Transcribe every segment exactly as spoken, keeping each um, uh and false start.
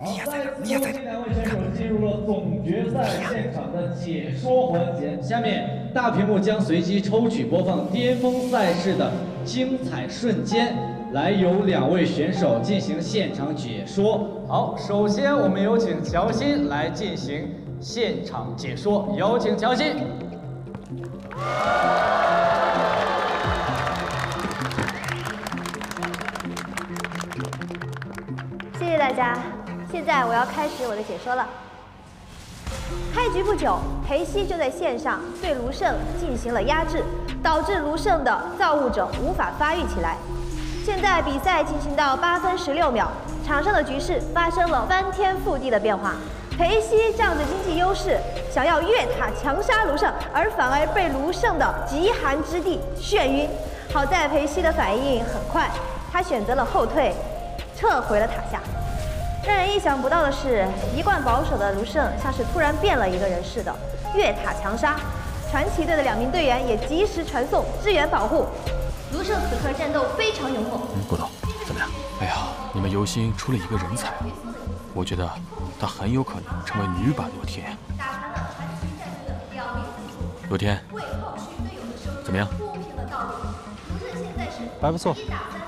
你也在这，你也在这。两位选手进入了总决赛现场的解说环节，下面大屏幕将随机抽取播放巅峰赛事的精彩瞬间，来由两位选手进行现场解说。好，首先我们有请乔欣来进行现场解说，有请乔欣。 谢谢大家，现在我要开始我的解说了。开局不久，裴熙就在线上对卢胜进行了压制，导致卢胜的造物者无法发育起来。现在比赛进行到八分十六秒，场上的局势发生了翻天覆地的变化。裴熙仗着经济优势，想要越塔强杀卢胜，而反而被卢胜的极寒之地眩晕。好在裴熙的反应很快，他选择了后退。 撤回了塔下。让人意想不到的是，一贯保守的卢胜像是突然变了一个人似的，越塔强杀。传奇队的两名队员也及时传送支援保护。卢胜此刻战斗非常勇猛。 嗯，郭董，怎么样？哎呀，你们游心出了一个人才，我觉得他很有可能成为女版洛天。洛天，怎么样？ 还不错。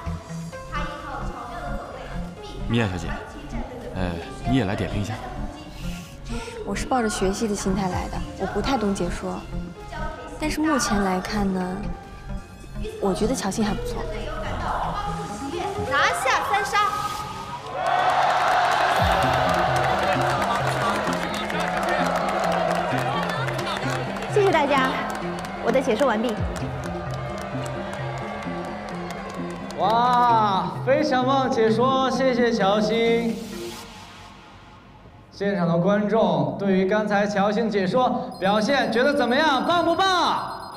米娅小姐，呃，你也来点评一下。 我是抱着学习的心态来的，我不太懂解说，但是目前来看呢，我觉得乔欣还不错。 拿下三杀。谢谢大家，我的解说完毕。 哇，非常棒解说，谢谢乔欣。现场的观众对于刚才乔欣解说表现觉得怎么样？棒不棒？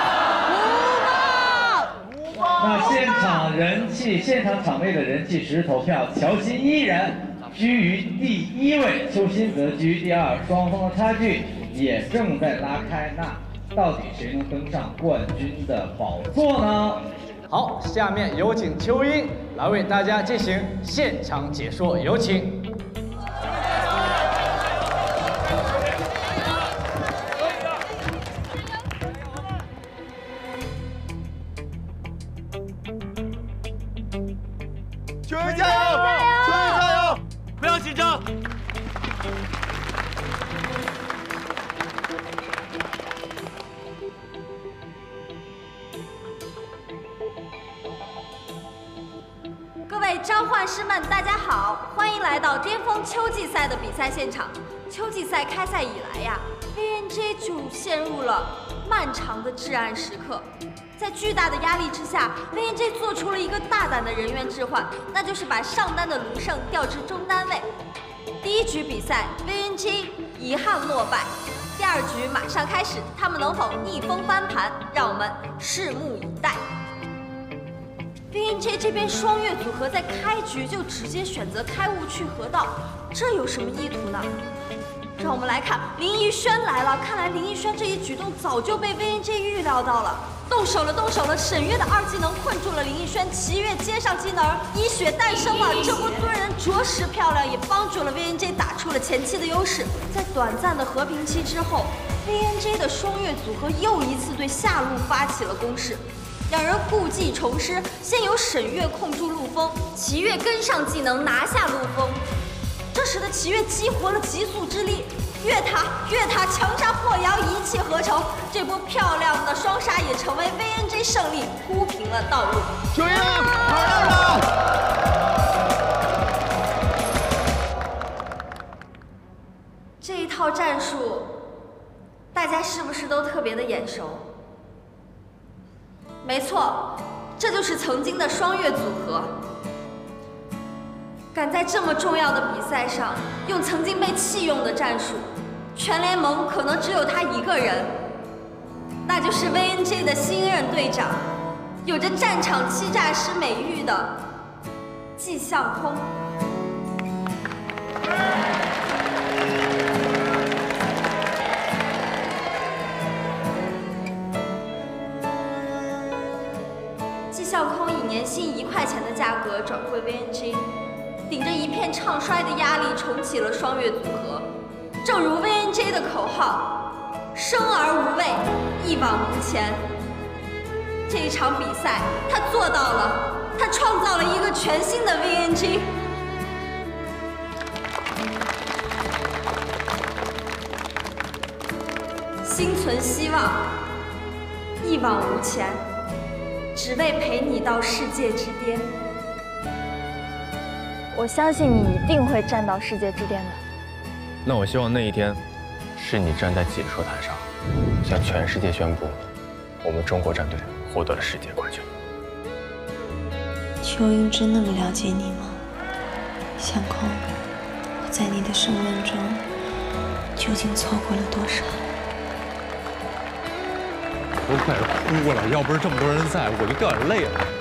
不棒！那现场人气，现场场内的人气实时投票，乔欣依然居于第一位，邱欣则居于第二，双方的差距也正在拉开。那到底谁能登上冠军的宝座呢？ 好，下面有请秋英来为大家进行现场解说，有请。 秋英加油！秋英加油！不要紧张。 各位召唤师们，大家好，欢迎来到巅峰秋季赛的比赛现场。秋季赛开赛以来呀 ，V N J 就陷入了漫长的至暗时刻。在巨大的压力之下 ，V N J 做出了一个大胆的人员置换，那就是把上单的卢胜调至中单位。第一局比赛 ，V N J 遗憾落败。第二局马上开始，他们能否逆风翻盘？让我们拭目以待。 V N J 这边双月组合在开局就直接选择开雾去河道，这有什么意图呢？让我们来看林逸轩来了，看来林逸轩这一举动早就被 V N J 预料到了，动手了，动手了！沈月的二技能困住了林逸轩，齐月接上技能，一血诞生了，这波蹲人着实漂亮，也帮助了 V N J 打出了前期的优势。在短暂的和平期之后 ，V N J 的双月组合又一次对下路发起了攻势。 两人故技重施，先由沈月控住陆风，齐月跟上技能拿下陆风。这时的齐月激活了极速之力，越塔越塔强杀破瑶，一气呵成。这波漂亮的双杀也成为 V N J 胜利铺平了道路。 秋英，好样的！ 这一套战术，大家是不是都特别的眼熟？ 没错，这就是曾经的双月组合。敢在这么重要的比赛上用曾经被弃用的战术，全联盟可能只有他一个人，那就是 V N J 的新任队长，有着战场欺诈师美誉的季向空。季向空以年薪一块钱的价格转会 V N G， 顶着一片片唱衰的压力重启了双月组合。正如 V N J 的口号：“生而无畏，一往无前。”这一场比赛，他做到了，他创造了一个全新的 V N J。心存希望，一往无前，只为陪你到世界之巅。 我相信你一定会站到世界之巅的。 那我希望那一天，是你站在解说台上，向全世界宣布，我们中国战队获得了世界冠军。 秋英真那么了解你吗？相空，我在你的胜论中究竟错过了多少？ 都快哭了，要不是这么多人在，我就掉眼泪了。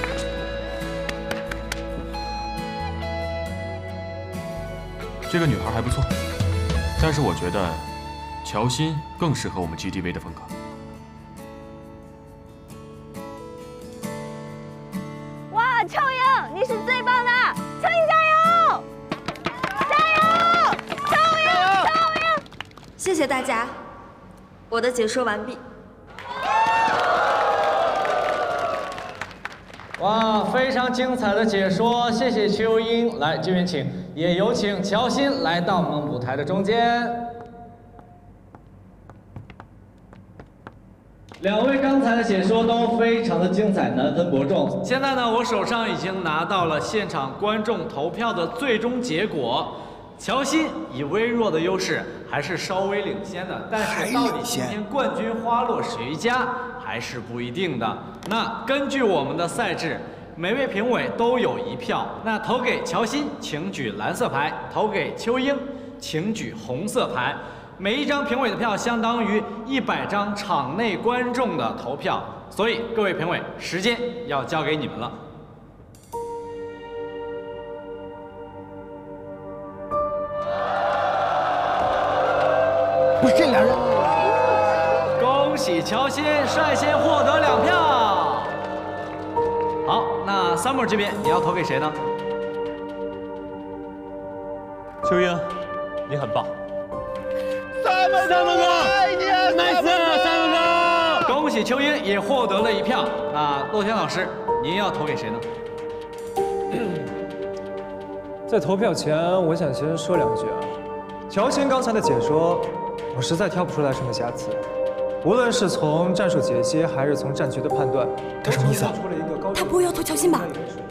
这个女孩还不错，但是我觉得乔欣更适合我们 G D V 的风格。 哇，秋英，你是最棒的！秋英加油！加油！秋英，秋英！ 谢谢大家，我的解说完毕。 哇，非常精彩的解说，谢谢秋英。来，这边请，也有请乔欣来到我们舞台的中间。两位刚才的解说都非常的精彩，难分伯仲。现在呢，我手上已经拿到了现场观众投票的最终结果。乔欣以微弱的优势还是稍微领先的，但是到底今天冠军花落谁家还是不一定的。那根据我们的赛制，每位评委都有一票。那投给乔欣，请举蓝色牌；投给秋英，请举红色牌。每一张评委的票相当于一百张场内观众的投票，所以各位评委，时间要交给你们了。 不是这俩人。 恭喜乔欣率先获得两票。好，那 Summer 这边你要投给谁呢？ 秋英，你很棒。 三门三门哥 ，nice， 三门哥。 恭喜秋英也获得了一票。那洛天老师，您要投给谁呢？ 在投票前，我想先说两句啊。乔欣刚才的解说，我实在挑不出来什么瑕疵，无论是从战术解析还是从战局的判断， 他什么意思啊？ 他不会要投乔欣吧？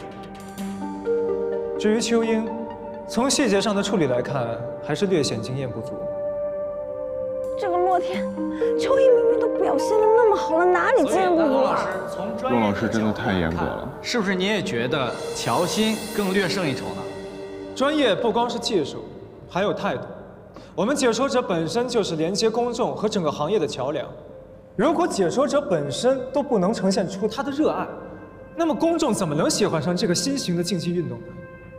至于秋英，从细节上的处理来看，还是略显经验不足。 这个洛天，秋英明明都表现的那么好了，哪里经验不足啊？ 骆老师真的太严格了， 是不是你也觉得乔欣更略胜一筹呢？ 专业不光是技术，还有态度。我们解说者本身就是连接公众和整个行业的桥梁。如果解说者本身都不能呈现出他的热爱，那么公众怎么能喜欢上这个新型的竞技运动呢？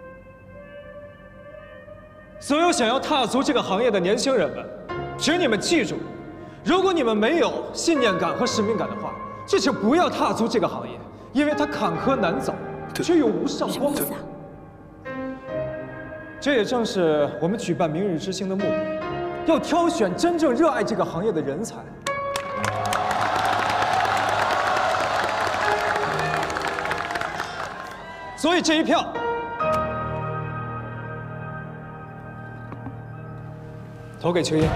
所有想要踏足这个行业的年轻人们，请你们记住，如果你们没有信念感和使命感的话，这就不要踏足这个行业，因为它坎坷难走，却又无上光荣。这也正是我们举办明日之星的目的，要挑选真正热爱这个行业的人才。所以这一票，投给秋英。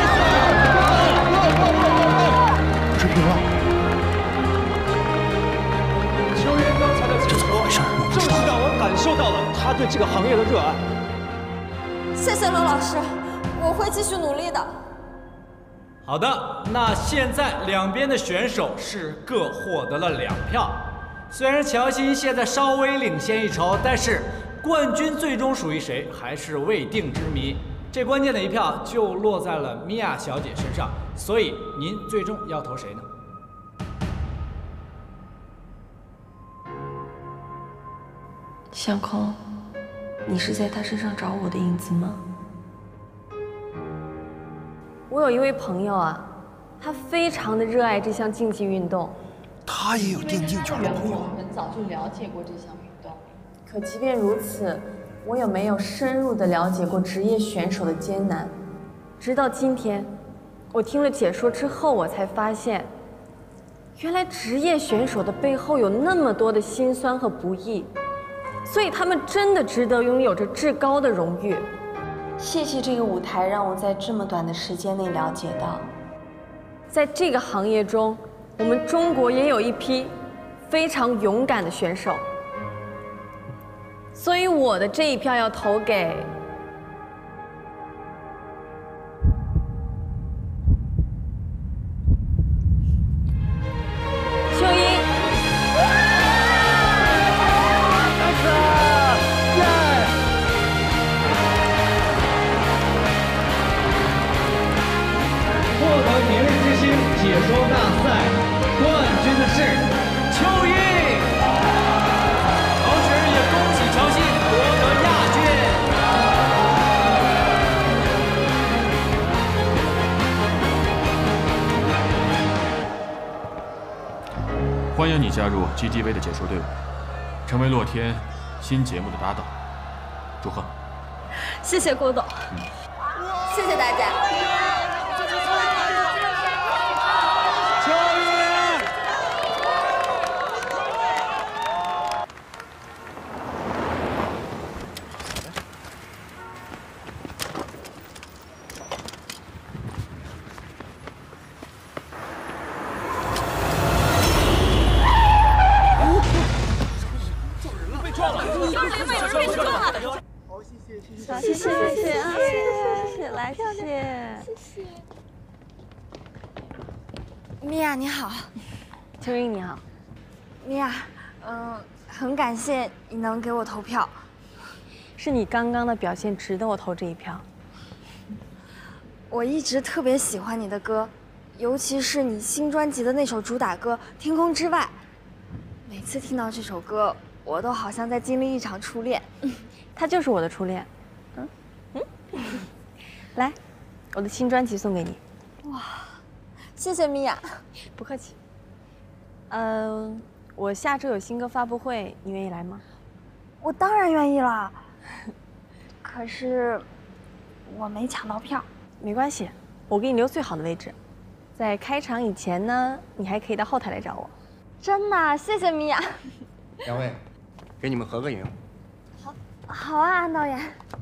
持平了。 秋英刚才的解说，正是让我感受到了他对这个行业的热爱。 谢谢罗老师，我会继续努力的。 好的，那现在两边的选手是各获得了两票。虽然乔欣现在稍微领先一筹，但是冠军最终属于谁还是未定之谜。这关键的一票就落在了米娅小姐身上，所以您最终要投谁呢？ 相空，你是在他身上找我的影子吗？ 我有一位朋友啊，他非常的热爱这项竞技运动。 他也有电竞圈的朋友。 很早就了解过这项运动。 可即便如此， 我有没有深入的了解过职业选手的艰难？直到今天，我听了解说之后，我才发现，原来职业选手的背后有那么多的辛酸和不易，所以他们真的值得拥有着至高的荣誉。谢谢这个舞台，让我在这么短的时间内了解到，在这个行业中，我们中国也有一批非常勇敢的选手。所以我的这一票要投给秀英。 获得明日之星解说大赛冠军的是邱英。 欢迎你加入 G D V 的解说队伍，成为洛天新节目的搭档。祝贺！ 谢谢郭董，嗯、谢谢大家。谢谢谢谢谢谢谢谢，来谢谢谢谢。 米娅你好， 秋英你好。 米娅，嗯，很感谢你能给我投票， 是你刚刚的表现值得我投这一票。 我一直特别喜欢你的歌，尤其是你新专辑的那首主打歌《天空之外》，每次听到这首歌，我都好像在经历一场初恋。 他就是我的初恋。嗯嗯，来，我的新专辑送给你。 哇，谢谢米娅。 不客气。嗯、呃，我下周有新歌发布会，你愿意来吗？ 我当然愿意了。可是我没抢到票。 没关系，我给你留最好的位置。在开场以前呢，你还可以到后台来找我。 真的，谢谢米娅。 两位，给你们合个影。 好，好啊，安导演。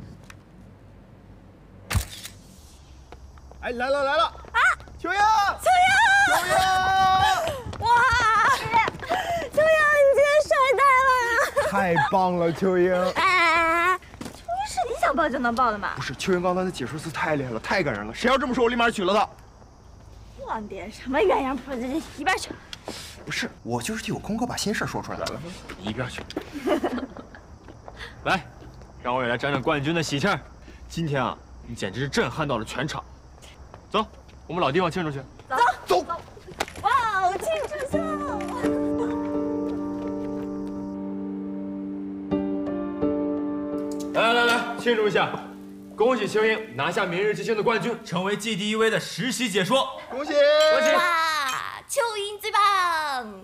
哎，来了来了！啊，秋英， 秋英， 秋英！ 哇，秋英，你今天帅呆了！ 太棒了，秋英！ 哎，秋英是你想报就能报的吗？ 不是，秋英刚才的解说词太厉害了，太感人了。谁要这么说，我立马娶了她。 放点什么鸳鸯谱，这一边去！ 不是，我就是替我空哥把心事说出来了。 一边去。来，让我也来沾沾冠军的喜气儿。今天啊，你简直是震撼到了全场。走，我们老地方庆祝去。 走走。哇，庆祝秀！ 来来来，庆祝一下！恭喜秋英拿下《明日之星》的冠军，成为 G D V 的实习解说。 恭喜！ 恭喜！ 哇，秋英最棒！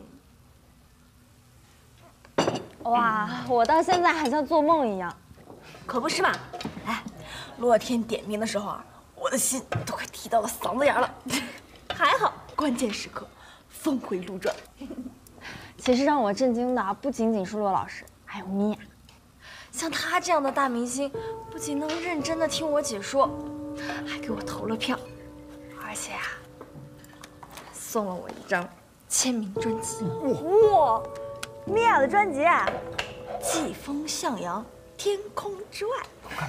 哇，我到现在还像做梦一样。 可不是嘛！哎，洛天点名的时候啊，我的心都快提到了嗓子眼了。还好，关键时刻峰回路转。 其实让我震惊的不仅仅是骆老师，还有米娅。 像他这样的大明星，不仅能认真的听我解说，还给我投了票，而且啊，送了我一张签名专辑。 哇，米娅的专辑啊！ 季风向阳，天空之外。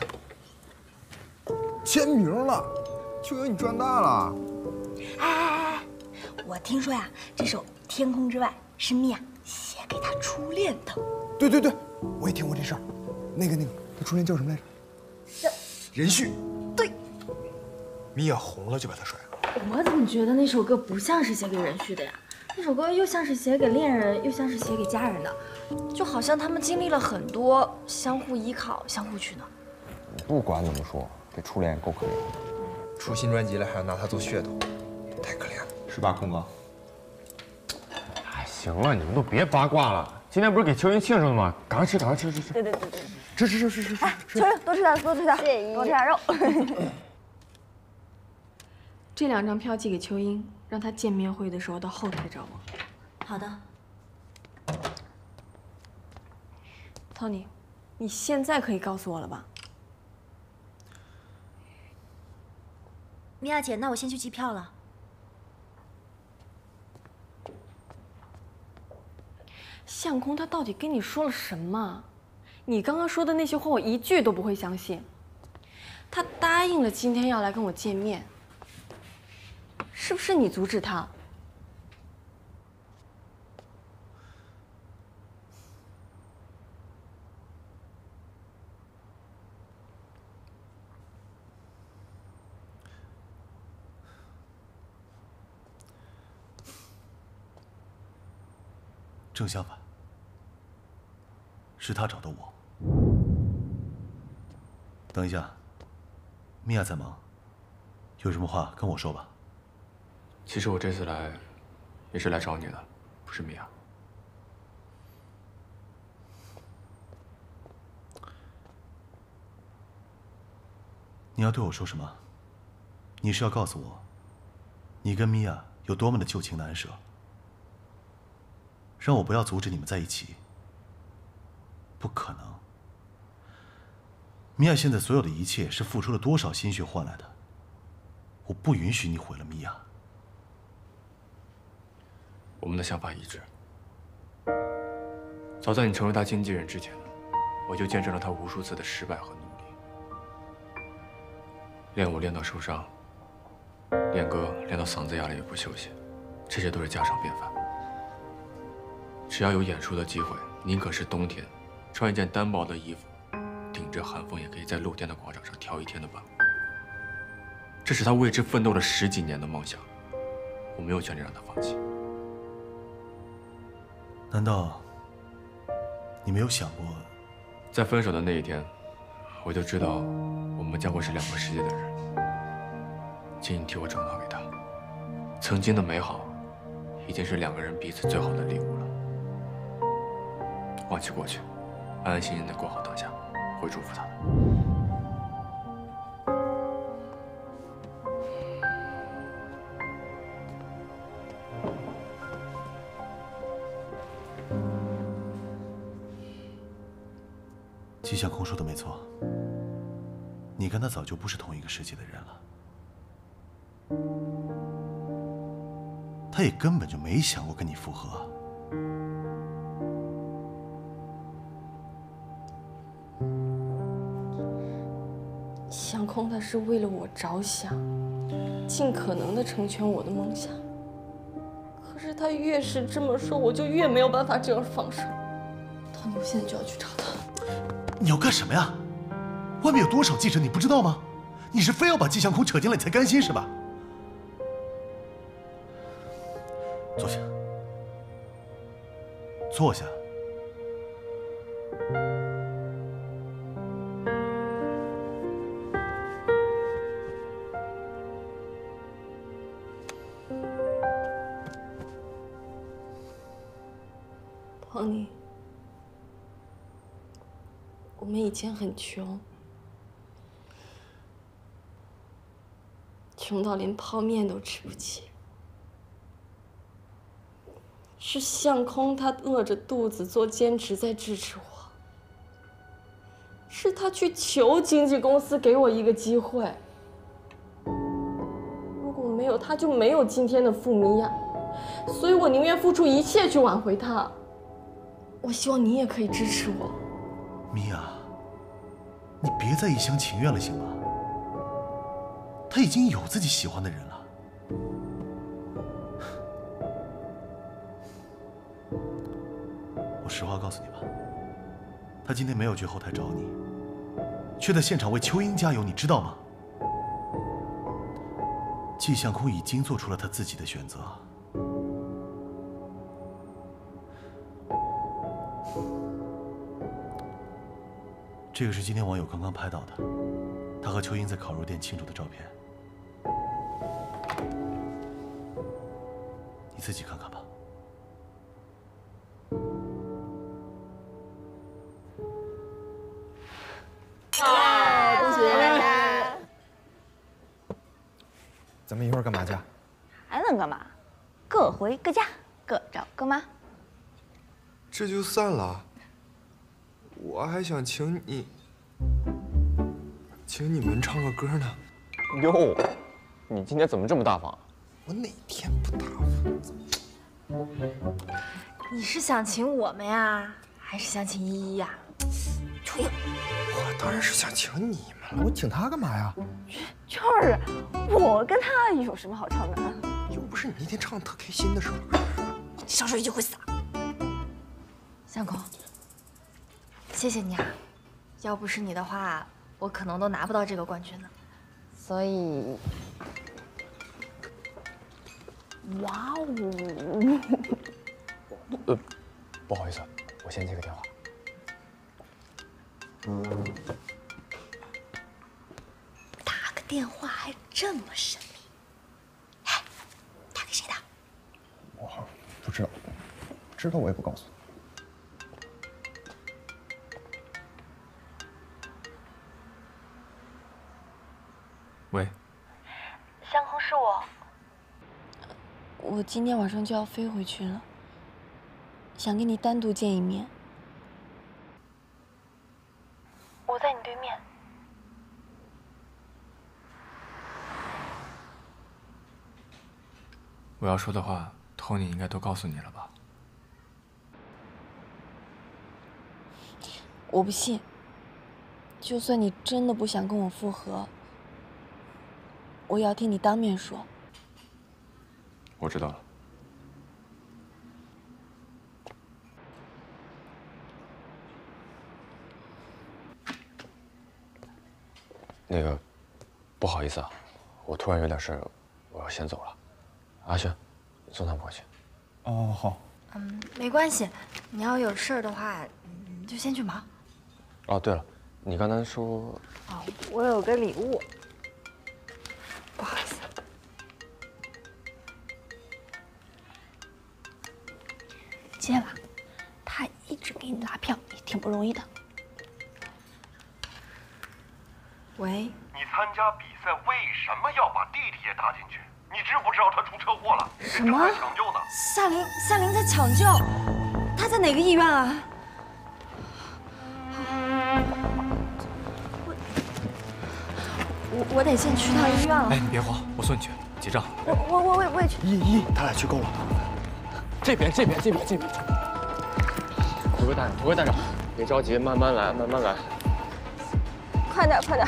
签名了，秋英你赚大了！ 哎哎哎，我听说呀，这首《天空之外》是米娅写给她初恋的。 对对对，我也听过这事儿。那个那个，他初恋叫什么来着？任旭。 对。 米娅红了就把他甩了。 我怎么觉得那首歌不像是写给任旭的呀？那首歌又像是写给恋人，又像是写给家人的，就好像他们经历了很多，相互依靠，相互取暖。 不管怎么说，这初恋够可怜。 出新专辑了还要拿它做噱头，太可怜了，是吧，空哥？ 哎，行了，你们都别八卦了。今天不是给秋英庆祝的吗？赶快吃，赶快吃，吃吃。 对对对对。 吃吃吃吃吃吃。 秋英，多吃点，多吃点，多吃点肉。 这两张票寄给秋英，让她见面会的时候到后台找我。 好的。 Tony， 你现在可以告诉我了吧？ 米娅姐，那我先去机票了。 相公他到底跟你说了什么？你刚刚说的那些话，我一句都不会相信。他答应了今天要来跟我见面，是不是你阻止他？ 正相反，是他找的我。等一下，米娅在忙，有什么话跟我说吧。 其实我这次来，也是来找你的，不是米娅。 你要对我说什么？你是要告诉我，你跟米娅有多么的旧情难舍？ 让我不要阻止你们在一起，不可能。米娅现在所有的一切是付出了多少心血换来的，我不允许你毁了米娅。 我们的想法一致。早在你成为他经纪人之前，我就见证了他无数次的失败和努力。练舞练到受伤，练歌练到嗓子哑了也不休息，这些都是家常便饭。 只要有演出的机会，宁可是冬天，穿一件单薄的衣服，顶着寒风也可以在露天的广场上跳一天的芭蕾。这是他为之奋斗了十几年的梦想，我没有权利让他放弃。 难道你没有想过， 在分手的那一天，我就知道我们将会是两个世界的人。请你替我转告给他，曾经的美好，已经是两个人彼此最好的礼物了。 忘记过去，安安心心的过好当下，会祝福他的。 季向空说的没错，你跟他早就不是同一个世界的人了，他也根本就没想过跟你复合。 相空他是为了我着想，尽可能的成全我的梦想。可是他越是这么说，我就越没有办法这样放手。Tony，我现在就要去找他。 你要干什么呀？外面有多少记者，你不知道吗？你是非要把季向空扯进来才甘心是吧？坐下，坐下。 Tony， 我们以前很穷，穷到连泡面都吃不起。是相空他饿着肚子做兼职在支持我，是他去求经纪公司给我一个机会。如果没有他，就没有今天的傅米娅，所以我宁愿付出一切去挽回他。 我希望你也可以支持我， 米娅，你别再一厢情愿了，行吗？他已经有自己喜欢的人了。我实话告诉你吧，他今天没有去后台找你，却在现场为秋英加油，你知道吗？季向空已经做出了他自己的选择。 这个是今天网友刚刚拍到的，他和秋英在烤肉店庆祝的照片，你自己看看吧。 咱们一会儿干嘛去？ 还能干嘛？各回各家，各找各妈。 这就散了？我还想请你，请你们唱个歌呢。 哟，你今天怎么这么大方？ 我哪天不大方？ 你是想请我们呀，还是想请依依呀？秋英， 我当然是想请你们了。 我请他干嘛呀？ 就是，我跟他有什么好唱的？ 又不是你那天唱的特开心的时候。 你少说一句会死的。相公，谢谢你啊！要不是你的话，我可能都拿不到这个冠军呢。所以，哇哦！ 呃，不好意思，我先接个电话。 打个电话还这么神秘？哎，打给谁的？ 我不知道，知道我也不告诉你。 喂， 相公是我。我今天晚上就要飞回去了，想跟你单独见一面。我在你对面。 我要说的话，Tony应该都告诉你了吧？ 我不信。就算你真的不想跟我复合，我也要听你当面说。 我知道了。 那个，不好意思啊，我突然有点事儿，我要先走了。阿轩，你送他们回去。 哦，好。 嗯，没关系，你要有事儿的话，你就先去忙。 哦，对了，你刚才说…… 哦，我有个礼物，不好意思。接吧，他一直给你拉票，也挺不容易的。喂。 你参加比赛为什么要把弟弟也搭进去？你知不知道他出车祸了？ 什么？ 人正在抢救呢。 夏琳，夏琳在抢救，她在哪个医院啊？我我得先去趟医院了。 哎，你别慌，我送你去，结账。 我我我我也我也去。 依依，他俩去够了。 这边这边这边这边。头盔戴上，头盔戴上，别着急，慢慢来，慢慢来。 快点快点。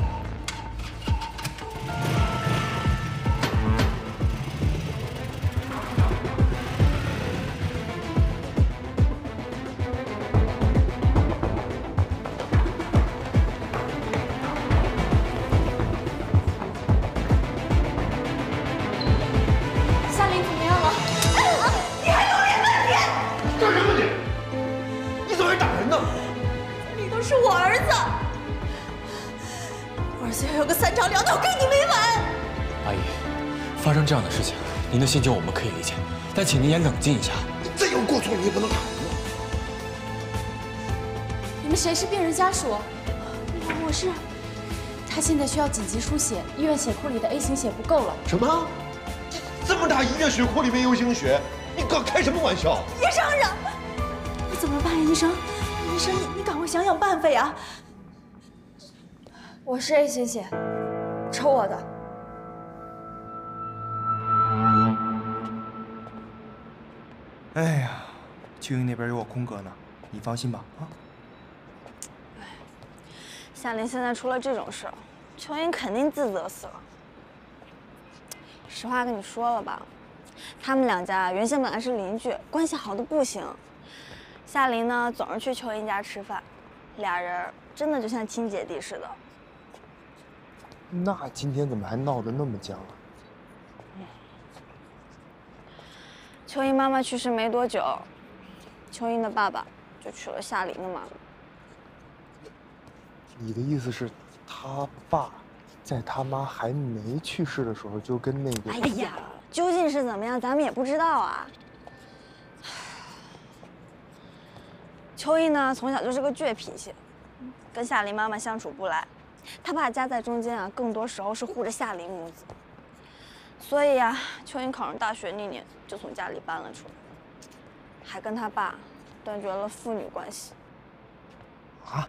发生这样的事情，您的心情我们可以理解，但请您也冷静一下。 你再有过错，你也不能打人啊！ 你们谁是病人家属？我是。他现在需要紧急输血，医院血库里的 A 型血不够了。 什么？这么大医院血库里面 U 型血，你哥开什么玩笑？ 医生让，那怎么办呀？医生，医生，你你赶快想想办法呀！ 我是 A 型血，抽我的。 哎呀，秋英那边有我空哥呢，你放心吧啊。 夏琳现在出了这种事，秋英肯定自责死了。实话跟你说了吧，他们两家原先本来是邻居，关系好的不行。夏琳呢，总是去秋英家吃饭，俩人真的就像亲姐弟似的。 那今天怎么还闹得那么僵啊？ 秋英妈妈去世没多久，秋英的爸爸就娶了夏琳的妈妈。 你的意思是，他爸在他妈还没去世的时候就跟那个…… 哎呀，究竟是怎么样，咱们也不知道啊。秋英呢，从小就是个倔脾气，跟夏琳妈妈相处不来。他爸夹在中间啊，更多时候是护着夏琳母子。 所以呀、啊，秋英考上大学那年就从家里搬了出来，还跟他爸断绝了父女关系。 啊？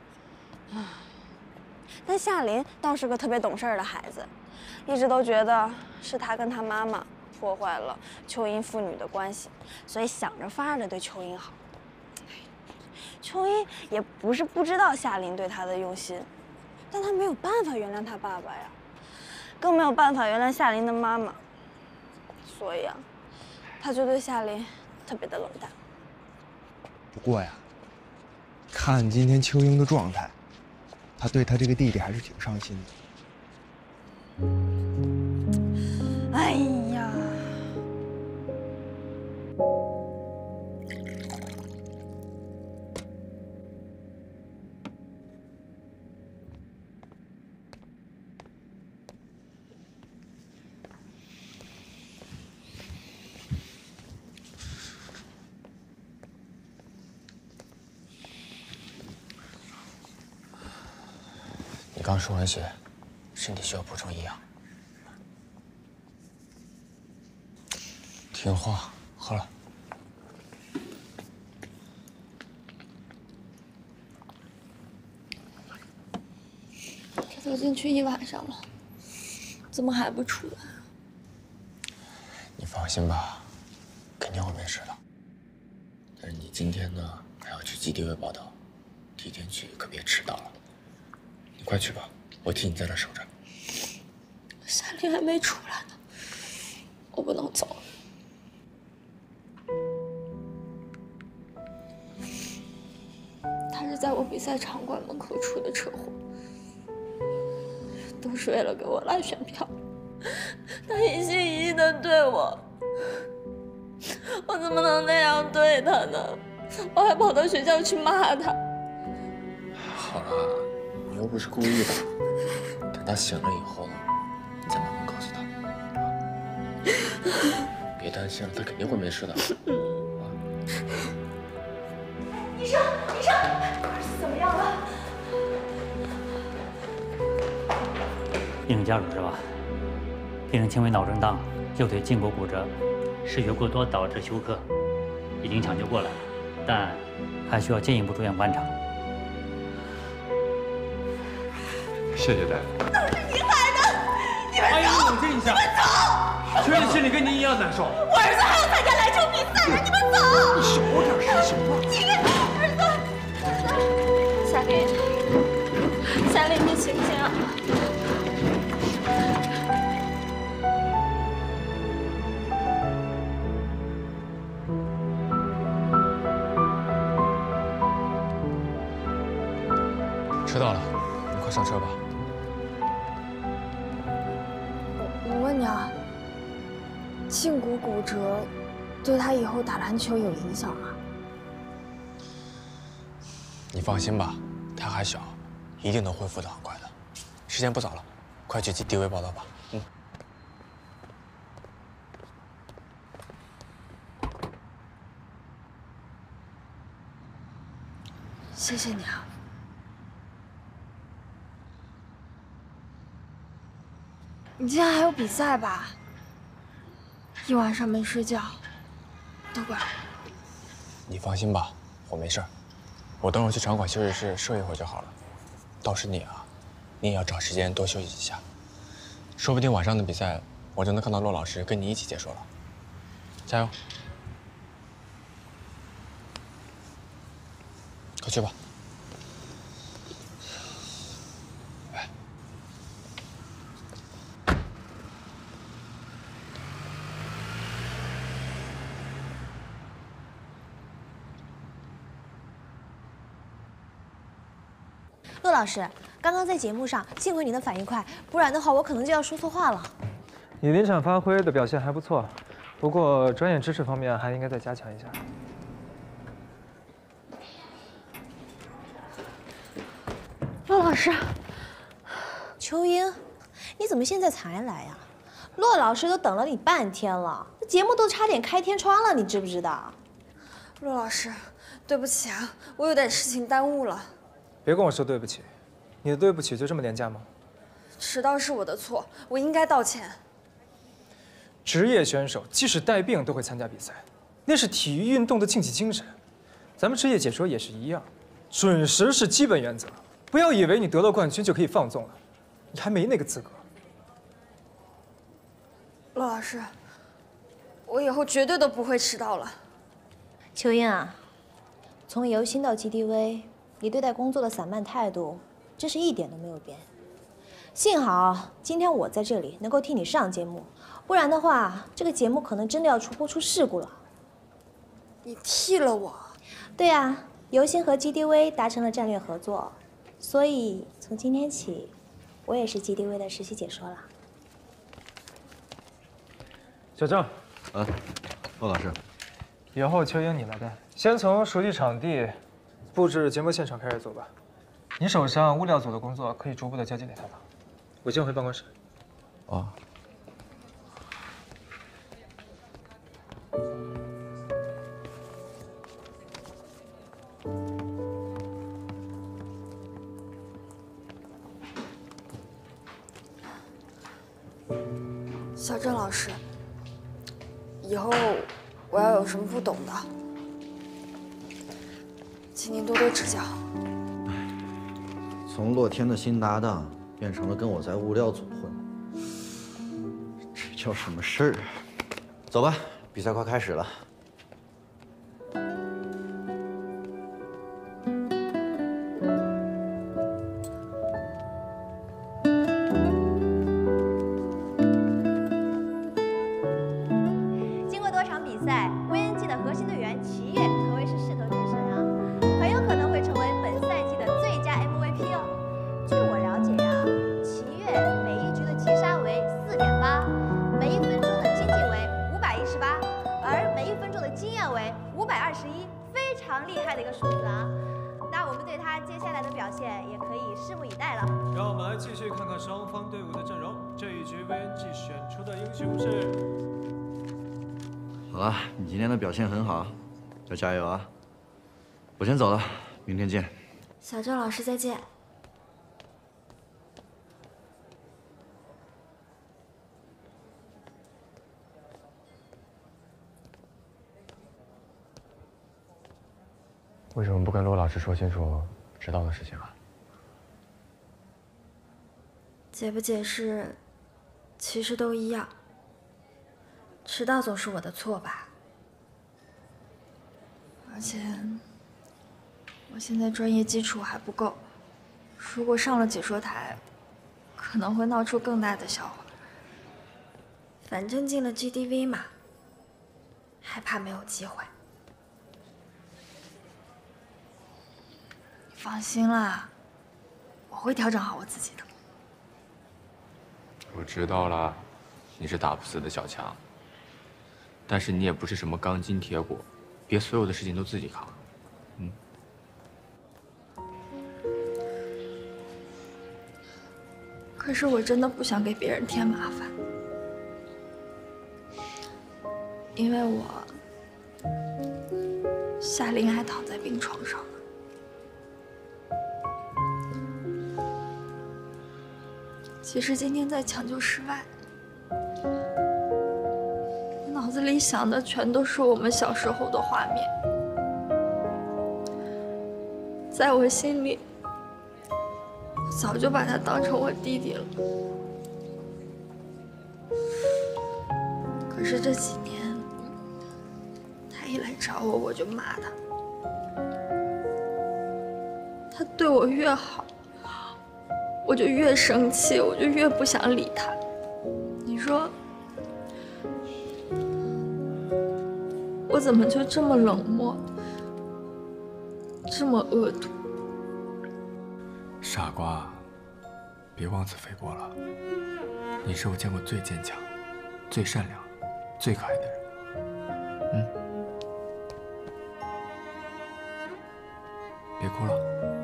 但夏琳倒是个特别懂事的孩子，一直都觉得是他跟他妈妈破坏了秋英父女的关系，所以想着法儿的对秋英好。秋英也不是不知道夏琳对他的用心，但他没有办法原谅他爸爸呀，更没有办法原谅夏琳的妈妈，所以啊，他就对夏琳特别的冷淡。 不过呀，看今天秋英的状态，他对他这个弟弟还是挺上心的。 哎呀， 你刚输完血，身体需要补充营养。听话，喝了。 这都进去一晚上了，怎么还不出来？ 你放心吧，肯定会没事的。但是你今天呢，还要去基地卫报道，提前去可别迟到了。你快去吧，我替你在这守着。 夏琳还没出来呢，我不能走。他是在我比赛场馆门口出的车祸，都是为了给我拉选票。他一心一意的对我，我怎么能那样对他呢？我还跑到学校去骂他。 好了，你又不是故意的。等他醒了以后呢，你再慢慢告诉他。别担心了，他肯定会没事的。 医生，医生，儿子怎么样了？ 病人家属是吧？病人轻微脑震荡，右腿胫骨骨折，失血过多导致休克，已经抢救过来了，但还需要进一步住院观察。 谢谢大夫。 都是你害的！你们走！ 阿姨，冷静一下。 你们走！ 秋英心里跟您一样难受。 我儿子还要参加篮球比赛呢，你们走！ 你小点声行吗？ 你儿子，儿子， 夏琳，夏琳，你醒醒啊！ 迟到了，你快上车吧。 我问你啊，胫骨骨折对他以后打篮球有影响吗？ 你放心吧，他还小，一定能恢复得很快的。时间不早了，快去基地卫报道吧。嗯。 谢谢你啊。你今天还有比赛吧？一晚上没睡觉，都怪我。 你放心吧，我没事儿。我等会儿去场馆休息室睡一会儿就好了。倒是你啊，你也要找时间多休息一下，说不定晚上的比赛我就能看到骆老师跟你一起解说了。加油！快去吧。 骆老师，刚刚在节目上，幸亏你的反应快，不然的话我可能就要说错话了。 你临场发挥的表现还不错，不过专业知识方面还应该再加强一下。 骆老师，秋英，你怎么现在才来呀？骆老师都等了你半天了，节目都差点开天窗了，你知不知道？ 骆老师，对不起啊，我有点事情耽误了。 别跟我说对不起，你的对不起就这么廉价吗？ 迟到是我的错，我应该道歉。 职业选手即使带病都会参加比赛，那是体育运动的竞技精神。咱们职业解说也是一样，准时是基本原则。不要以为你得了冠军就可以放纵了，你还没那个资格。 骆老师，我以后绝对都不会迟到了。 秋英啊，从游心到 G D V， 你对待工作的散漫态度，真是一点都没有变。幸好今天我在这里能够替你上节目，不然的话，这个节目可能真的要出播出事故了。 你替了我？ 对啊，游心和 G D V 达成了战略合作，所以从今天起，我也是 G D V 的实习解说了。 小郑， 啊，骆老师， 以后秋英你来带，先从熟悉场地、布置节目现场开始做吧。你手上物料组的工作可以逐步的交接给他了。我先回办公室。 哦。 小郑老师，以后我要有什么不懂的，请您多多指教。 从洛天的新搭档变成了跟我在物料组混，这叫什么事儿啊？走吧，比赛快开始了。 经过多场比赛，V N G 的核心队员齐越可谓是势头正盛啊，很有可能会成为本赛季的最佳 M V P 哦。据我了解呀、啊，齐越每一局的击杀为四点八，每一分钟的经济为五百一十八，而每一分钟的经验为五百二十一，非常厉害的一个数字啊。那我们对他接下来的表现也可以拭目以待了。 让我们来继续看看双方队伍的阵容。这一局 V N G 选出的英雄是。 好了，你今天的表现很好，要加油啊！我先走了，明天见。 小郑老师再见。 为什么不跟骆老师说清楚知道的事情啊？ 解不解释，其实都一样。迟到总是我的错吧？而且，我现在专业基础还不够，如果上了解说台，可能会闹出更大的笑话。反正进了 G D V 嘛，还怕没有机会？你放心啦，我会调整好我自己的。 我知道了，你是打不死的小强。但是你也不是什么钢筋铁骨，别所有的事情都自己扛。嗯。 可是我真的不想给别人添麻烦，因为我夏琳还躺在病床上呢。其实今天在抢救室外。脑子里想的全都是我们小时候的画面，在我心里，我早就把他当成我弟弟了。可是这几年，他一来找我，我就骂他，他对我越好，我就越生气，我就越不想理他。你说？我怎么就这么冷漠，这么恶毒？ 傻瓜，别妄自菲薄了。你是我见过最坚强、最善良、最可爱的人。嗯，别哭了。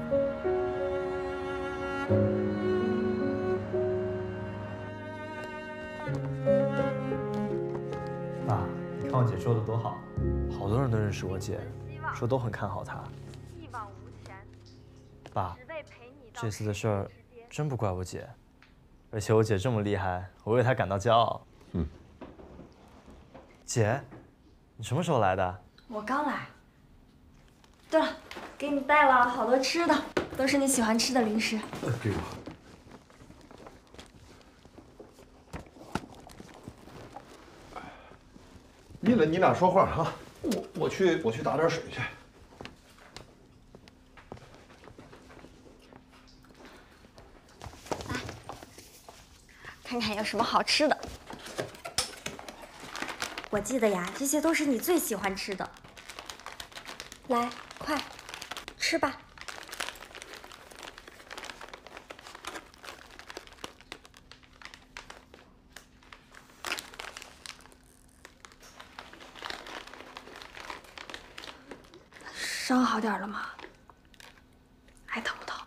爸，你看我姐说的多好。好多人都认识我姐，说都很看好她。爸，这次的事儿真不怪我姐，而且我姐这么厉害，我为她感到骄傲。 嗯， 姐，你什么时候来的？ 我刚来。对了，给你带了好多吃的，都是你喜欢吃的零食。 给我。你俩你俩说话啊！我我去我去打点水去。 看看有什么好吃的。我记得呀，这些都是你最喜欢吃的。来，快吃吧。伤好点了吗？还疼不疼？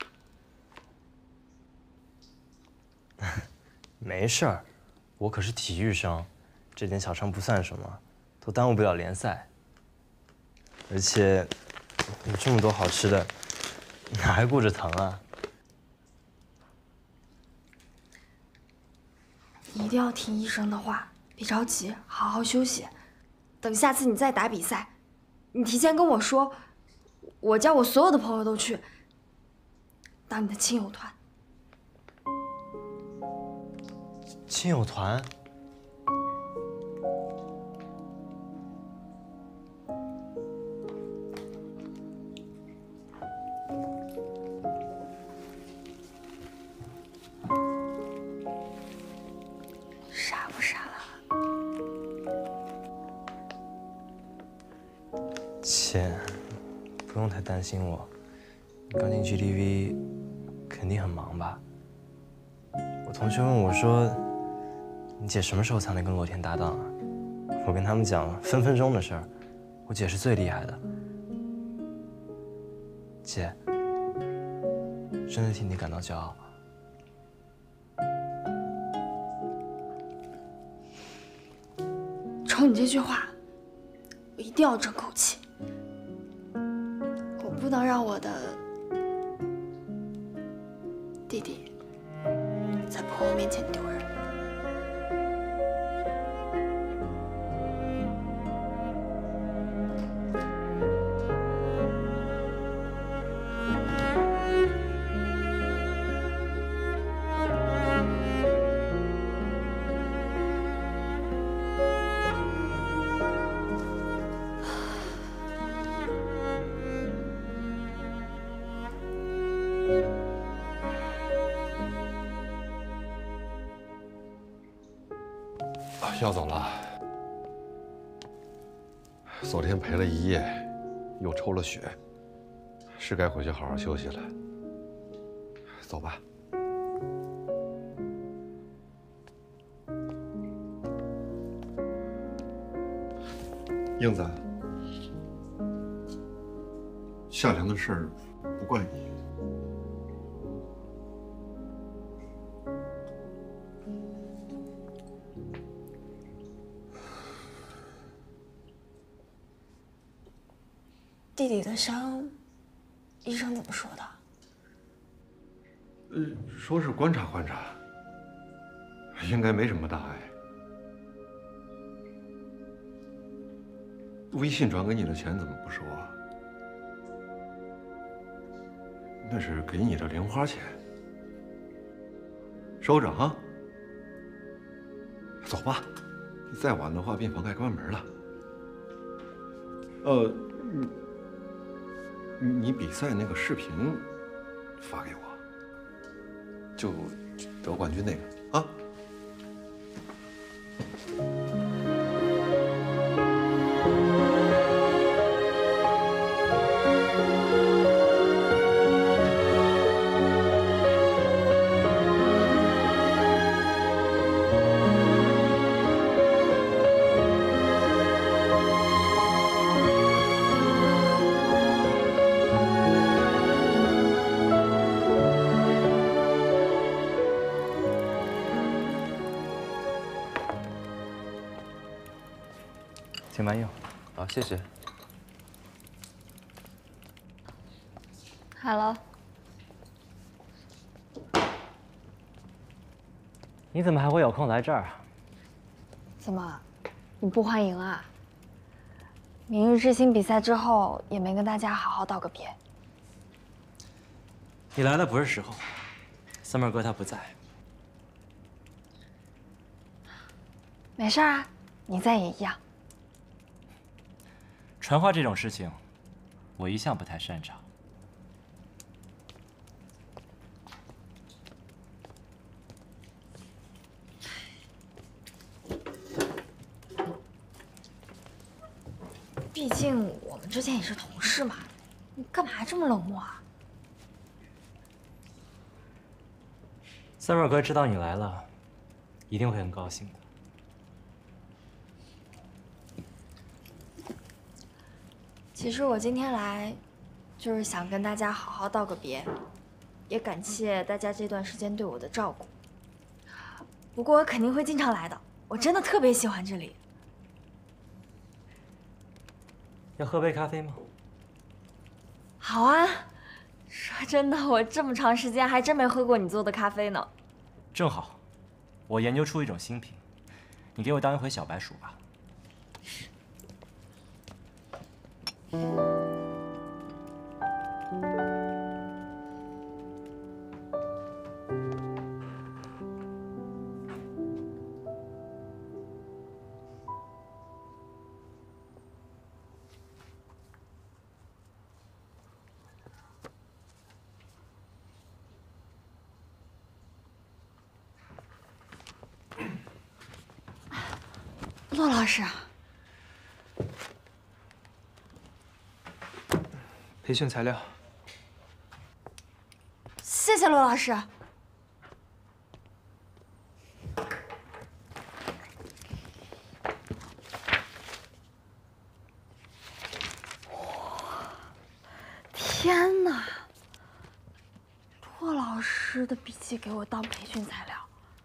没事儿，我可是体育生，这点小伤不算什么，都耽误不了联赛。而且有这么多好吃的，哪还顾着疼啊？ 你一定要听医生的话，别着急，好好休息。等下次你再打比赛，你提前跟我说，我叫我所有的朋友都去当你的亲友团。 亲友团？ 傻不傻了？ 姐，不用太担心我。你刚进 G D V， 肯定很忙吧？我同学问我说，你姐什么时候才能跟洛天搭档啊？我跟他们讲分分钟的事儿，我姐是最厉害的。姐，真的替你感到骄傲。 冲你这句话，我一定要争口气。我不能让我的弟弟在朋友面前丢人。 要走了，昨天陪了一夜，又抽了血，是该回去好好休息了。走吧。英子，夏凉的事儿不怪你。 弟弟的伤，医生怎么说的？ 呃，说是观察观察，应该没什么大碍。微信转给你的钱怎么不收啊？那是给你的零花钱，收着啊。走吧，再晚的话，病房该关门了。呃，你。你比赛那个视频发给我，就得冠军那个啊。 请慢用。好，谢谢。 Hello。 你怎么还会有空来这儿？ 怎么， 你不欢迎啊？明日之星比赛之后，也没跟大家好好道个别。 你来的不是时候，三妹哥他不在。 没事啊，你在也一样。 传话这种事情，我一向不太擅长。 毕竟我们之前也是同事嘛，你干嘛这么冷漠啊？ 三妹哥知道你来了，一定会很高兴的。 其实我今天来，就是想跟大家好好道个别，也感谢大家这段时间对我的照顾。不过我肯定会经常来的，我真的特别喜欢这里。 要喝杯咖啡吗？ 好啊，说真的，我这么长时间还真没喝过你做的咖啡呢。 正好，我研究出一种新品，你给我当一回小白鼠吧。 骆老师， 培训材料。 谢谢骆老师。天哪！骆老师的笔记给我当培训材料。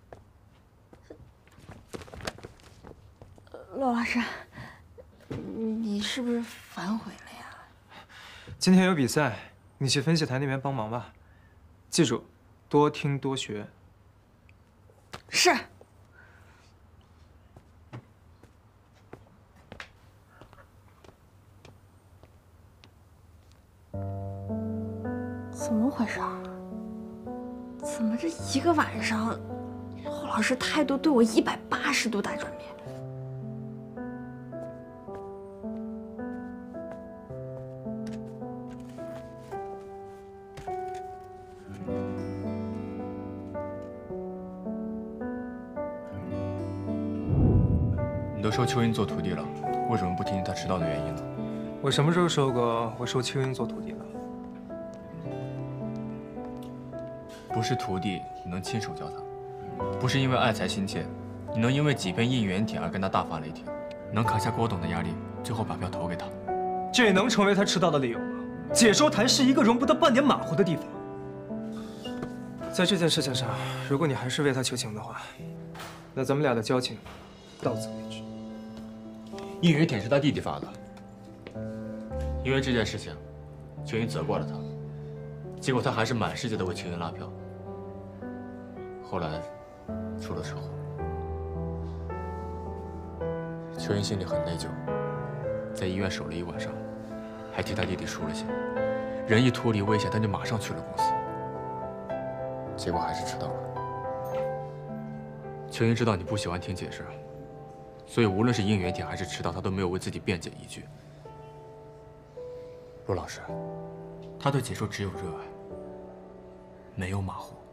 骆老师，你是不是反悔了呀？ 今天有比赛，你去分析台那边帮忙吧。记住，多听多学。 是。怎么回事？怎么这一个晚上，骆老师态度对我一百八十度大转变？ 你都收秋英做徒弟了，为什么不听听她迟到的原因呢？ 我什么时候说过我收秋英做徒弟了？ 不是徒弟，你能亲手教她；不是因为爱才心切，你能因为几篇应援帖而跟她大发雷霆，能扛下郭董的压力，最后把票投给他。 这能成为他迟到的理由吗？解说坛是一个容不得半点马虎的地方。在这件事情上，如果你还是为他求情的话，那咱们俩的交情到此为止。 应援帖是他弟弟发的，因为这件事情，秋英责怪了他，结果他还是满世界的为秋英拉票。后来出了车祸，秋英心里很内疚，在医院守了一晚上，还替他弟弟输了血。人一脱离危险，他就马上去了公司，结果还是迟到了。秋英知道你不喜欢听解释，所以无论是应援帖还是迟到，他都没有为自己辩解一句。陆老师，他对解说只有热爱，没有马虎。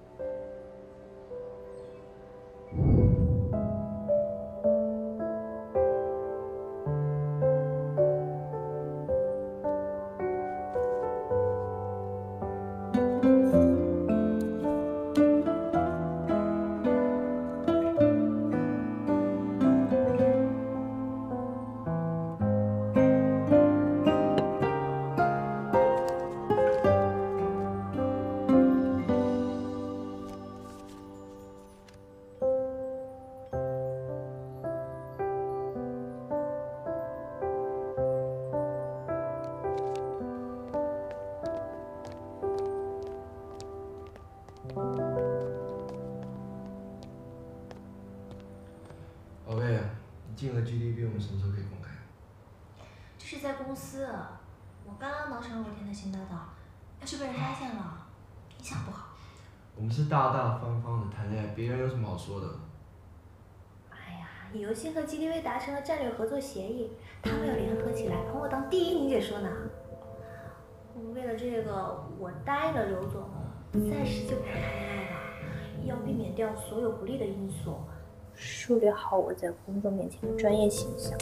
你进了 G D V， 我们什么时候可以公开？ 这是在公司，我刚刚忙成了我天的新搭档，要是被人发现了，影响不好。 我们是大大方方的谈恋爱，别人有什么好说的？ 哎呀，游戏和 G D V 达成了战略合作协议，他们要联合起来捧我当第一女解说呢。为了这个，我答应了刘总，暂时就不谈恋爱了，要避免掉所有不利的因素，树立好我在公众面前的专业形象。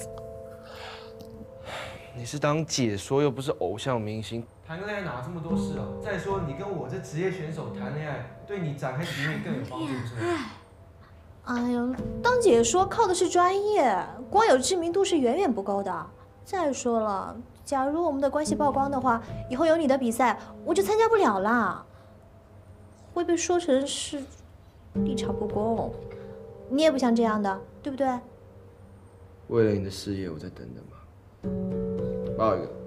你是当解说又不是偶像明星，谈个恋爱哪这么多事啊？再说你跟我这职业选手谈恋爱，对你展开局面更有帮助，是吗？ 哎呦，当解说靠的是专业，光有知名度是远远不够的。再说了，假如我们的关系曝光的话，以后有你的比赛，我就参加不了啦，会被说成是立场不公。你也不想这样的，对不对？ 为了你的事业，我再等等吧。抱一个。